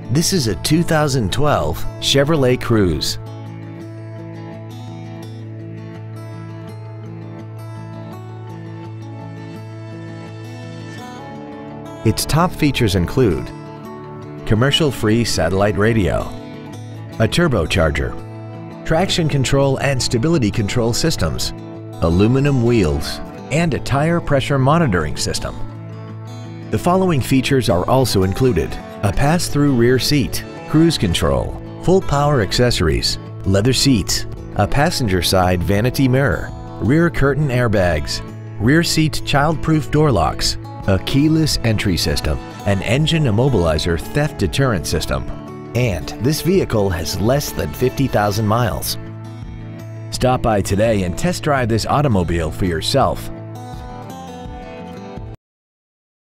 This is a 2012 Chevrolet Cruze. Its top features include commercial-free satellite radio, a turbocharger, traction control and stability control systems, aluminum wheels, and a tire pressure monitoring system. The following features are also included: a pass-through rear seat, cruise control, full power accessories, leather seats, a passenger side vanity mirror, rear curtain airbags, rear seat child-proof door locks, a keyless entry system, an engine immobilizer theft deterrent system, and this vehicle has less than 50,000 miles. Stop by today and test drive this automobile for yourself.